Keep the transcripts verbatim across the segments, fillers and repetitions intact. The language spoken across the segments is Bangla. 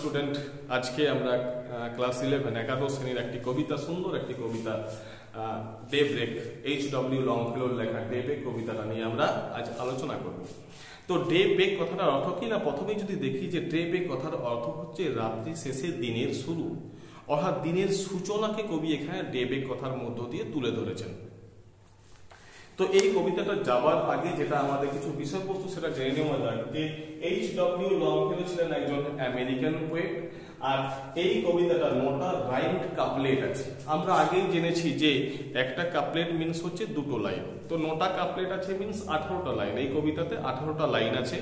স্টুডেন্ট, আজকে আমরা ক্লাস ইলেভেন একাদশ শ্রেণীর একটি কবিতা, সুন্দর একটি কবিতা ডে ব্রেক, এইচ ডব্লিউ লংফেলোর লেখা ডে ব্রেক কবিতাটা নিয়ে আমরা আজ আলোচনা করব। তো ডে ব্রেক কথাটার অর্থ কি না, প্রথমেই যদি দেখি যে ডে ব্রেক কথার অর্থ হচ্ছে রাত্রি শেষে দিনের শুরু, অর্থাৎ দিনের সূচনাকে কবি এখানে ডে ব্রেক কথার মধ্য দিয়ে তুলে ধরেছেন। তো এই কবিতাটা যাবার আগে যেটা আমাদের কিছু বিষয়বস্তু সেটা জেনে নেওয়া যাক যে এইচ ডব্লিউ লংফেলো ছিলেন একজন আমেরিকান পোয়েট, আর এই কবিতাটা নটা রাইমড কাপলেট আছে। আমরা আগেই জেনেছি যে একটা কাপলেট মিনস হচ্ছে দুটো লাইন, তো নটা কাপলেট আছে মিনস আঠারোটা লাইন। এই কবিতাতে আঠারোটা লাইন আছে।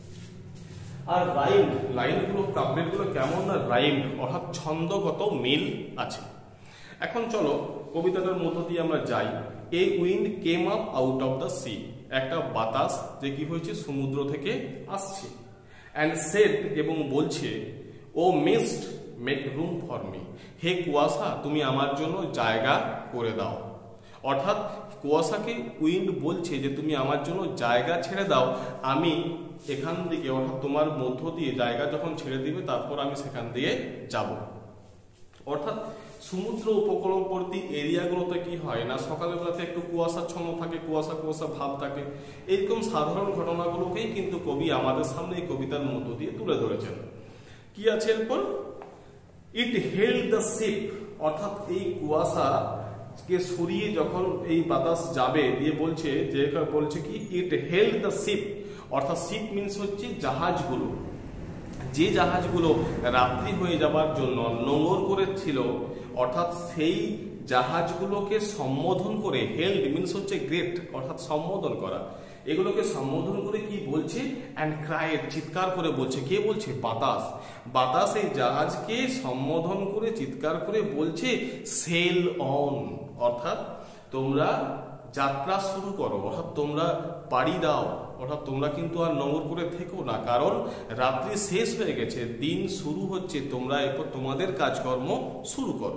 আর রাইম লাইনগুলো কাপলেটগুলো কেমন না, রাইম অর্থাৎ ছন্দগত মিল আছে। এখন চলো কবিতাটার মধ্য দিয়ে আমরা যাই। এই wind came up out of the sea, একটা বাতাস যে কি হয়েছে সমুদ্র থেকে আসছে, অ্যান্ড সেড এবং বলছে O mist make room for me, হে কুয়াশা তুমি আমার জন্য জায়গা করে দাও। অর্থাৎ কুয়াশাকে উইন্ড বলছে যে তুমি আমার জন্য জায়গা ছেড়ে দাও, আমি এখান থেকে অর্থাৎ তোমার মধ্য দিয়ে জায়গা যখন ছেড়ে দিবে তারপর আমি সেখান দিয়ে যাব। অর্থাৎ সমুদ্র উপকূলবর্তী এরিয়াগুলোতে কি হয় না, সকালবেলাতে একটু কুয়াশাচ্ছন্ন থাকে, কুয়াশা কুয়াশা ভাব থাকে। এইরকম সাধারণ ঘটনাগুলোকেই কিন্তু কবি আমাদের সামনে এই কবিতার মধ্য দিয়ে তুলে ধরেছেন। কি আছে এরপর, ইট হেল্ড দ্য শিপ, অর্থাৎ এই কুয়াশাকে সরিয়ে যখন এই বাতাস যাবে দিয়ে বলছে যে বলছে কি ইট হেল্ড দ্য শিপ, অর্থাৎ শিপ মিনস হচ্ছে জাহাজগুলো, যে জাহাজগুলো রাত্রি হয়ে যাবার জন্য নোঙর করেছিল, অর্থাৎ সেই জাহাজগুলোকে সম্বোধন করে, হেল্ড মিনস হচ্ছে গ্রেট অর্থাৎ সম্বোধন করা, এগুলোকে সম্বোধন করে কি বলছে, অ্যান্ড ক্রাইড চিৎকার করে বলছে, কে বলছে, বাতাস। বাতাস এই জাহাজকে সম্বোধন করে চিৎকার করে বলছে সেল অন, অর্থাৎ তোমরা যাত্রা শুরু করো, অর্থাৎ তোমরা পাড়ি দাও, অর্থাৎ তোমরা কিন্তু আর নোঙর করে থেকো না, কারণ রাত্রি শেষ হয়ে গেছে, দিন শুরু হচ্ছে, তোমরা এরপর তোমাদের কাজকর্ম শুরু করো।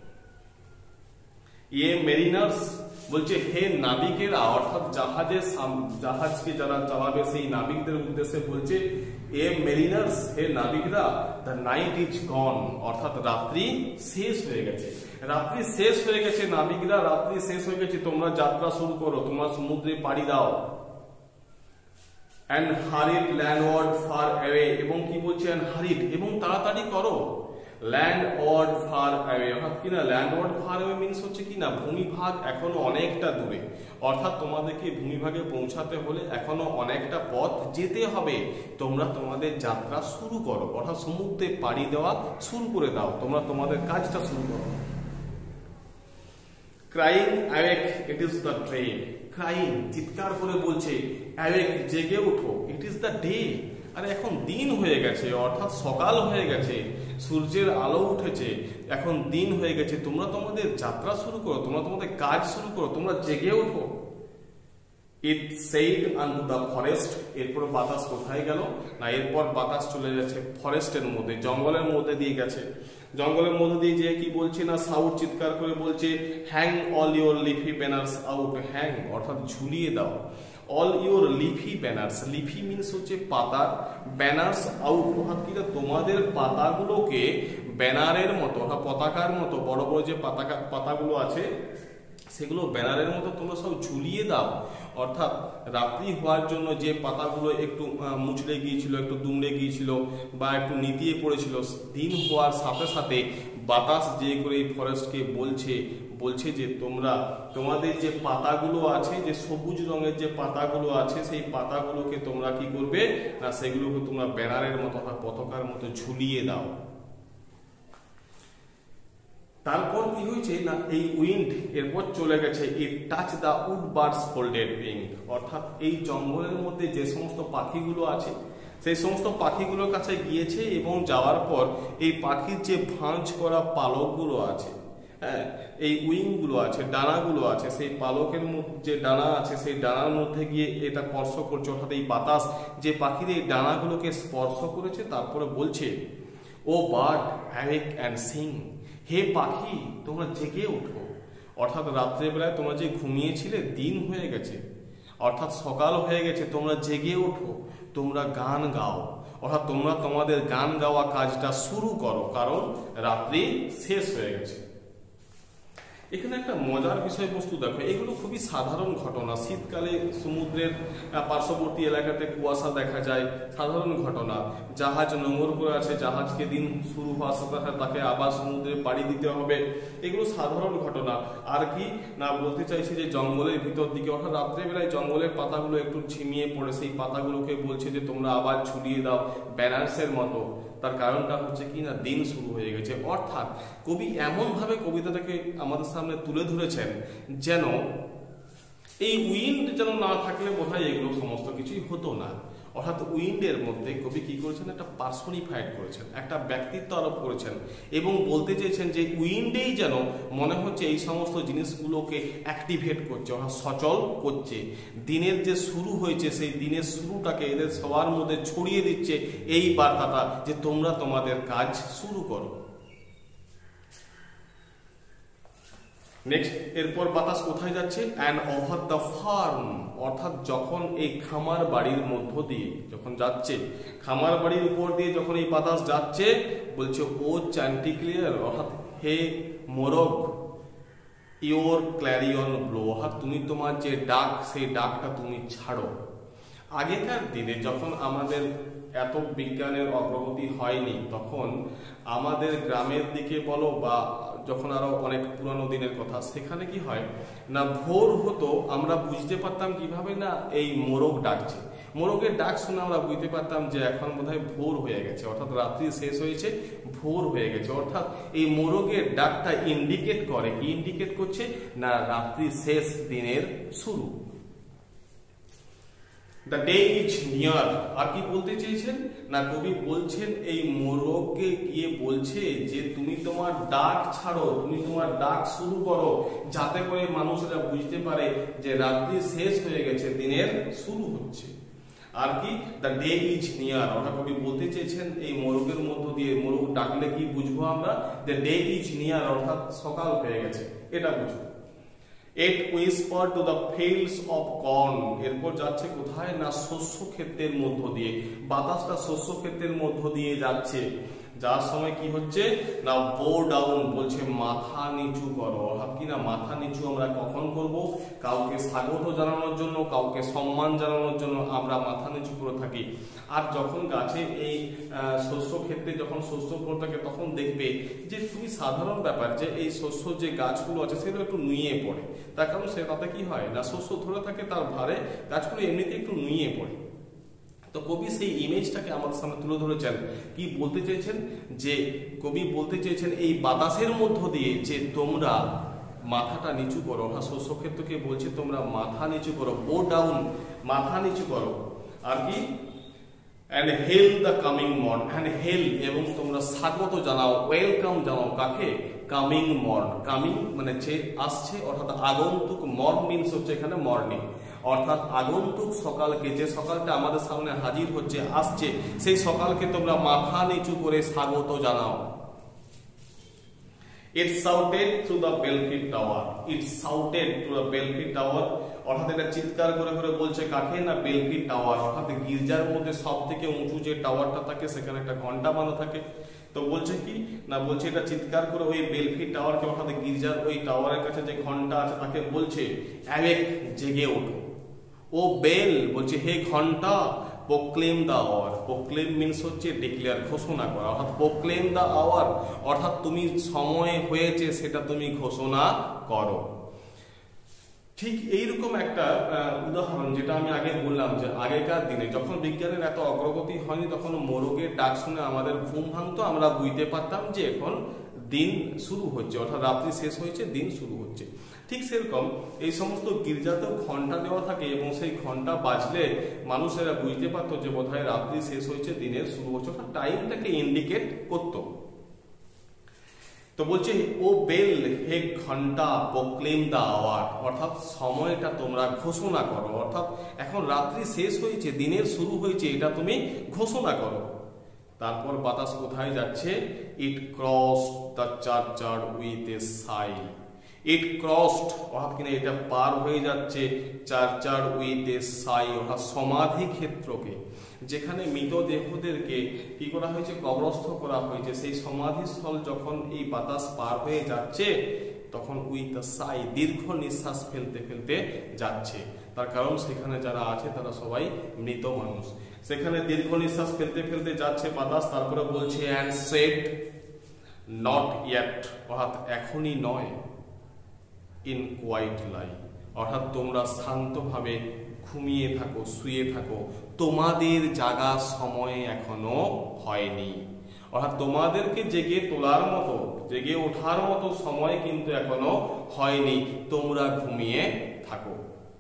ইয়ে মেরিনার্স বলছে হে নাবিকেরা, অর্থাৎ জাহাজের জাহাজকে যারা চালাবে সেই নাবিকদের উদ্দেশ্যে বলছে এ মেরিনার্স, হে নাবিকরা, দ্য নাইট ইজ গন, অর্থাৎ রাত্রি শেষ হয়ে গেছে, রাত্রি শেষ হয়ে গেছে নাবিকরা, রাত্রি শেষ হয়ে গেছে, তোমরা যাত্রা শুরু করো, তোমরা সমুদ্রে পাড়ি দাও। And hurried landward far away, এবং কি বলছে, অ্যান্ড হারিড এবং তাড়াতাড়ি করো, ল্যান্ডওয়ার্ড ফার অ্যাওয়ে, অর্থাৎ কিনা ল্যান্ডওয়ার্ড ফার অ্যাওয়ে মিনস হচ্ছে কিনা ভূমিভাগ এখনো অনেকটা দূরে, অর্থাৎ তোমাদেরকে ভূমিভাগে পৌঁছাতে হলে এখনো অনেকটা পথ যেতে হবে, তোমরা তোমাদের যাত্রা শুরু করো, অর্থাৎ সমুদ্রে পাড়ি দেওয়া শুরু করে দাও, তোমরা তোমাদের কাজটা শুরু করো। Crying awake it is the day, crying চিৎকার করে বলছে, অ্যাওয়েক জেগে ওঠো, ইট ইজ দ্য ডে, আরে এখন দিন হয়ে গেছে, অর্থাৎ সকাল হয়ে গেছে, সূর্যের আলো উঠেছে, এখন দিন হয়ে গেছে, তোমরা তোমাদের যাত্রা শুরু করো, তোমরা তোমাদের কাজ শুরু করো, তোমরা জেগে ওঠো। It said unto the forest, এরপর বাতাস কোথায় গেল না, এরপর বাতাস চলে যাচ্ছে ফরেস্টের মধ্যে, জঙ্গলের মধ্যে দিয়ে গেছে, জঙ্গলের মধ্যে দিয়ে যে কি বলছে না, সাউট চিৎকার করে বলছে hang all your leafy banners out, hang অর্থাৎ ঝুলিয়ে দাও, all your leafy banners, leafy means হচ্ছে পাতা, ব্যানার্স আউট অর্থাৎ কি তোমাদের পাতাগুলোকে ব্যানারের মতো অর্থাৎ পতাকার মতো, বড় বড় যে পাতাকা পাতাগুলো আছে সেগুলো ব্যানারের মতো তোমরা সব ঝুলিয়ে দাও। অর্থাৎ রাত্রি হওয়ার জন্য যে পাতাগুলো একটু মুচড়ে গিয়েছিল, একটু দুমড়ে গিয়েছিল বা একটু নিতিয়ে পড়েছিল, দিন হওয়ার সাথে সাথে বাতাস যে করে এই ফরেস্টকে বলছে বলছে যে তোমরা তোমাদের যে পাতাগুলো আছে, যে সবুজ রঙের যে পাতাগুলো আছে, সেই পাতাগুলোকে তোমরা কি করবে না, সেগুলোকে তোমরা ব্যানারের মতো অর্থাৎ পতাকার মতো ঝুলিয়ে দাও। তারপর কি হয়েছে না, এই উইন্ড এরপর চলে গেছে, it touch the wood bird's folded wing, অর্থাৎ এই জঙ্গলের মধ্যে যে সমস্ত পাখিগুলো আছে সেই সমস্ত পাখিগুলোর কাছে গিয়েছে, এবং যাওয়ার পর এই পাখির যে ভাঁজ করা পালকগুলো আছে, হ্যাঁ এই উইংগুলো আছে, ডানাগুলো আছে, সেই পালকের মধ্যে যে ডানা আছে সেই ডানার মধ্যে গিয়ে এটা স্পর্শ করছে, অর্থাৎ এই বাতাস যে পাখির এই ডানাগুলোকে স্পর্শ করেছে, তারপরে বলছে O bird awake and sing, হে পাখি তোমরা জেগে ওঠো, অর্থাৎ রাত্রেবেলায় তোমরা যে ঘুমিয়েছিলে দিন হয়ে গেছে, অর্থাৎ সকাল হয়ে গেছে, তোমরা জেগে ওঠো, তোমরা গান গাও, অর্থাৎ তোমরা তোমাদের গান গাওয়া কাজটা শুরু করো, কারণ রাত্রি শেষ হয়ে গেছে। এখানে একটা মজার বিষয়বস্তু দেখো, এগুলো খুবই সাধারণ ঘটনা। শীতকালে সমুদ্রের পার্শ্ববর্তী এলাকাতে কুয়াশা দেখা যায়, সাধারণ ঘটনা। জাহাজ নোঙর করে আছে, জাহাজকে দিন শুরু হওয়ার সাথে সাথে তাকে আবার সমুদ্রে পাড়ি দিতে হবে, এগুলো সাধারণ ঘটনা। আর কি না বলতে চাইছি যে জঙ্গলের ভিতর দিকে, অর্থাৎ রাত্রেবেলায় জঙ্গলের পাতাগুলো একটু ঝিমিয়ে পড়ে, সেই পাতাগুলোকে বলছে যে তোমরা আবার ছড়িয়ে দাও ব্যানার্সের মতো। তার কারণটা হচ্ছে কি না দিন শুরু হয়ে গেছে। অর্থাৎ কবি এমন ভাবে কবিতাটাকে আমাদের সামনে তুলে ধরেছেন যেন এই উইন্ড যেন না থাকলে বোধহয় এগুলো সমস্ত কিছুই হতো না। অর্থাৎ উইন্ডের মধ্যে কবি কি করেছেন, একটা পার্সনিফাইড করেছেন, একটা ব্যক্তিত্ব আরোপ করেছেন এবং বলতে চেয়েছেন যে উইন্ডেই যেন মনে হচ্ছে এই সমস্ত জিনিসগুলোকে অ্যাক্টিভেট করছে, অর্থাৎ সচল করছে। দিনের যে শুরু হয়েছে সেই দিনের শুরুটাকে এদের সবার মধ্যে ছড়িয়ে দিচ্ছে এই বার্তাটা যে তোমরা তোমাদের কাজ শুরু করো। নেক্সট, এরপর বাতাস কোথায় যাচ্ছে, অ্যান্ড ওভার দ্য ফার্ম, অর্থাৎ যখন এই খামার বাড়ির মধ্য দিয়ে যখন যাচ্ছে, খামার বাড়ির উপর দিয়ে যখন এই বাতাস যাচ্ছে, বলছে ও চ্যান্টিক্লিয়ার, অর্থাৎ হে মোরগ, ইওর ক্ল্যারিয়ন ব্লো, অর্থাৎ তুমি তোমার যে ডাক সেই ডাকটা তুমি ছাড়ো। আগেকার দিনে যখন আমাদের এত বিজ্ঞানের অগ্রগতি হয়নি, তখন আমাদের গ্রামের দিকে বলো বা যখন আরো অনেক পুরানো দিনের কথা, সেখানে কি হয় না ভোর হতো, আমরা বুঝতে পারতাম কিভাবে না এই মোরগ ডাকছে। মোরগের ডাক শুনে আমরা বুঝতে পারতাম যে এখন বোধহয় ভোর হয়ে গেছে, অর্থাৎ রাত্রি শেষ হয়েছে, ভোর হয়ে গেছে। অর্থাৎ এই মোরগের ডাকটা ইন্ডিকেট করে, কি ইন্ডিকেট করছে না রাত্রি শেষ, দিনের শুরু। দ্য ডে ইজ নিয়ার, আর কি বলতে চেয়েছেন না কবি বলছেন এই মোরগকে গিয়ে বলছে যে তুমি তোমার ডাক ছাড়ো, তুমি তোমার ডাক শুরু করো, যাতে করে মানুষরা বুঝতে পারে যে রাত্রি শেষ হয়ে গেছে, দিনের শুরু হচ্ছে। আর কি দ্য ডে ইজ নিয়ার, অর্থাৎ কবি বলতে চেয়েছেন এই মোরগের মধ্য দিয়ে, মোরগ ডাকলে কি বুঝবো আমরা, দ্য ডে ইজ নিয়ার, অর্থাৎ সকাল হয়ে গেছে, এটা বুঝবো। It whispered to the fields of corn, এরপর যাচ্ছে কোথায় না শস্য ক্ষেত্রের মধ্য দিয়ে, বাতাসটা শস্য ক্ষেত্রের মধ্য দিয়ে যাচ্ছে, যার সময় কি হচ্ছে না বো ডাউন, বলছে মাথা নিচু করো। অর্থাৎ কি না মাথা নিচু আমরা কখন করব, কাউকে স্বাগত জানানোর জন্য, কাউকে সম্মান জানানোর জন্য আমরা মাথা নিচু করে থাকি। আর যখন গাছে এই শস্য ক্ষেত্রে যখন শস্য করে থাকে, তখন দেখবে যে খুবই সাধারণ ব্যাপার যে এই শস্য যে গাছগুলো আছে সেগুলো একটু নুয়ে পড়ে, তার কারণ সে তাতে কি হয় না শস্য ধরে থাকে, তার ভারে গাছগুলো এমনিতে একটু নুয়ে পড়ে। তো কবি সেই ইমেজটাকে আমাদের সামনে তুলে ধরেছেন। কি বলতে চেয়েছেন, যে কবি বলতে চেয়েছেন এই বাতাসের মধ্য দিয়ে যে তোমরা মাথাটা নিচু করো, অর্থাৎ শস্য ক্ষেত্রকে বলছে তোমরা মাথা নিচু করো, বো ডাউন, মাথা নিচু করো। আর কি and hail the coming morn, and hail এবং তোমরা স্বাগত জানাও, ওয়েলকাম জানাও কাকে, কামিং মর্ন, কামিং মানে যে আসছে, অর্থাৎ আগন্তুক, মর্ন মিন্স হচ্ছে এখানে মর্নিং, অর্থাৎ আগন্তুক সকালকে, যে সকালটা আমাদের সামনে হাজির হচ্ছে, আসছে, সেই সকালকে তোমরা মাথা নিচু করে স্বাগত জানাও। It shouted through the belfry tower, it shouted through the belfry tower, অর্থাৎ এটা চিৎকার করে করে বলছে কাকে না বেলফি টাওয়ার, অর্থাৎ গির্জার মধ্যে সব থেকে উঁচু যে টাওয়ারটা থাকে সেখানে একটা ঘন্টা বাঁধা থাকে। তো বলছে কি না বলছে এটা চিৎকার করে ওই বেলফি টাওয়ারকে, অর্থাৎ গির্জার ওই টাওয়ারের কাছে যে ঘন্টা আছে তাকে বলছে অ্যাওয়েক, জেগে ওঠো। ও বেল বলছে হে ঘন্টা, proclaim the hour, proclaim means হচ্ছে ডিক্লেয়ার, ঘোষণা করা, অর্থাৎ প্রোক্লেম দ্য আওয়ার, অর্থাৎ তুমি সময় হয়েছে সেটা তুমি ঘোষণা করো। ঠিক এইরকম একটা উদাহরণ যেটা আমি আগে বললাম যে আগেকার দিনে যখন বিজ্ঞানের এত অগ্রগতি হয়নি, তখন মোরগের ডাক শুনে আমাদের ঘুম ভাঙতো, আমরা বুঝতে পারতাম যে এখন দিন শুরু হচ্ছে, অর্থাৎ রাত্রি শেষ হয়েছে, দিন শুরু হচ্ছে। ঠিক সেরকম এই সমস্ত গির্জাতেও ঘন্টা দেওয়া থাকে এবং সেই ঘন্টা বাজলে মানুষেরা বুঝতে পারতো যে বোধহয় রাত্রি শেষ হয়েছে, দিনের শুরু হচ্ছে, অর্থাৎ টাইমটাকে ইন্ডিকেট করতো। তো বলছে ও বেল হে ঘন্টা, প্রোক্লেম দ্য আওয়ার, অর্থাৎ সময়টা তোমরা ঘোষণা করো, অর্থাৎ এখন রাত্রি শেষ হয়েছে, দিনের শুরু হয়েছে, এটা তুমি ঘোষণা করো। তারপর বাতাস কোথায় যাচ্ছে, it cross the churchyard with a sigh, it crossed অর্থাৎ কিনা এটা পার হয়ে যাচ্ছে চার্চার উইথ এ সাই অর্থাৎ সমাধি ক্ষেত্রকে, যেখানে মৃতদেহদেরকে কি করা হয়েছে, কবরস্থ করা হয়েছে, সেই সমাধিস্থল যখন এই বাতাস পার হয়ে যাচ্ছে তখন উইথ আ সাই দীর্ঘ নিঃশ্বাস ফেলতে ফেলতে যাচ্ছে। তার কারণ সেখানে যারা আছে তারা সবাই মৃত মানুষ, সেখানে দীর্ঘ নিঃশ্বাস ফেলতে ফেলতে যাচ্ছে বাতাস। তারপরে বলছে অ্যান্ড সেড নট ইয়েট অর্থাৎ এখনই নয়, ইন কোয়াইট লাই অর্থাৎ তোমরা শান্তভাবে ঘুমিয়ে থাকো, শুয়ে থাকো, তোমাদের জাগা সময় এখনো হয়নি। অর্থাৎ তোমাদেরকে জেগে তোলার মতো, জেগে ওঠার মতো সময় কিন্তু এখনো হয়নি, তোমরা ঘুমিয়ে থাকো।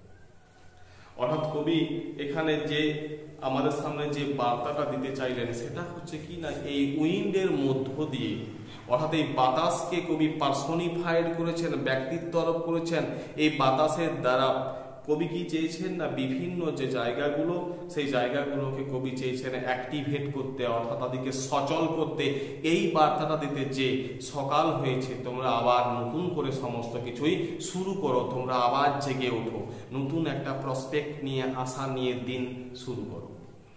অর্থাৎ কবি এখানে যে আমাদের সামনে যে বার্তাটা দিতে চাইলেন সেটা হচ্ছে কি না, এই উইন্ডের মধ্য দিয়ে অর্থাৎ এই বাতাসকে কবি পার্সনিফাইড করেছেন, ব্যক্তিত্ব আরোপ করেছেন। এই বাতাসের দ্বারা কবি কি চেয়েছেন না, বিভিন্ন যে জায়গাগুলো সেই জায়গাগুলোকে কবি চেয়েছেন অ্যাক্টিভেট করতে, অর্থাৎ তাদেরকে সচল করতে, এই বার্তাটা দিতে যে সকাল হয়েছে, তোমরা আবার নতুন করে সমস্ত কিছুই শুরু করো, তোমরা আবার জেগে ওঠো, নতুন একটা প্রসপেক্ট নিয়ে, আশা নিয়ে দিন শুরু করো।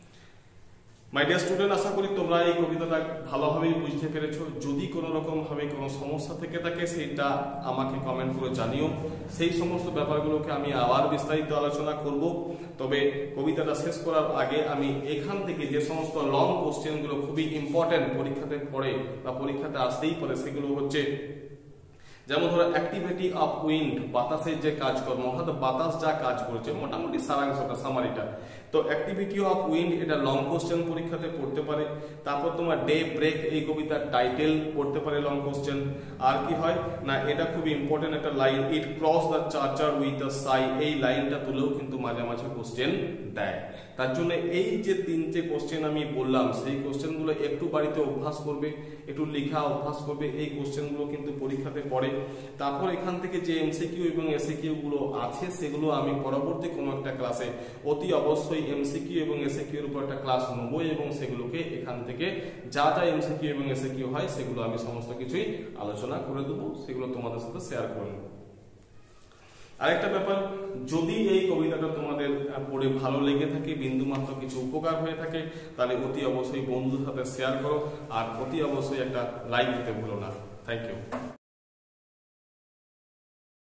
মাই ডিয়ার স্টুডেন্ট, আশা করি তোমরা এই কবিতাটা ভালোভাবেই বুঝতে পেরেছো। যদি কোনো রকম ভাবে কোনো সমস্যা থেকে থাকে সেটা আমাকে কমেন্ট করে জানিও, সেই সমস্ত ব্যাপারগুলোকে আমি আবার বিস্তারিত আলোচনা করব। তবে কবিতাটা শেষ করার আগে আমি এখান থেকে যে সমস্ত লং কোশ্চেনগুলো খুবই ইম্পর্টেন্ট পরীক্ষাতে পড়ে বা পরীক্ষাতে আসতেই পারে, সেগুলো হচ্ছে যেমন ধরো অ্যাক্টিভিটি অফ উইন্ড, বাতাসের যে কাজকর্ম, অর্থাৎ বাতাস যা কাজ করেছে, মোটামুটি সারাংশটা, সামারিটা। তো অ্যাক্টিভিটি অফ উইন্ড এটা লং কোশ্চেন পরীক্ষাতে পড়তে পারে। তারপর তোমার ডে ব্রেক এই কবিতার টাইটেল পড়তে পারে লং কোশ্চেন। আর কি হয় না, এটা খুব ইম্পর্টেন্ট একটা line, it cross the churchyard with a sigh, এই লাইনটা তুলেও কিন্তু মাঝে মাঝে কোশ্চেন দেয়। তার জন্য এই যে তিনটে কোশ্চেন আমি বললাম সেই কোশ্চেনগুলো একটু বাড়িতে অভ্যাস করবে, একটু লেখা অভ্যাস করবে, এই কোশ্চেনগুলো কিন্তু পরীক্ষাতে পড়ে। তারপর এখান থেকে যে এমসিকিউ এবং এসএকিউ গুলো আছে সেগুলো আমি পরবর্তী কোনো একটা ক্লাসে অতি অবশ্যই এমসিকিউ এবং এসএকিউ এর উপর একটা ক্লাস নেব, এবং সেগুলোকে এখান থেকে যা যা এমসিকিউ এবং এসএকিউ হয় সেগুলো আমি সমস্ত কিছুই আলোচনা করে দেবো, সেগুলো তোমাদের সাথে শেয়ার করে নেব। আরেকটা ব্যাপার, যদি এই কবিতাটা তোমাদের পড়ে ভালো লেগে থাকে, বিন্দুমাত্র কিছু উপকার হয়ে থাকে, তাহলে অতি অবশ্যই বন্ধুদের সাথে শেয়ার করো, আর অতি অবশ্যই একটা লাইক দিতে ভুলো না। Thank you.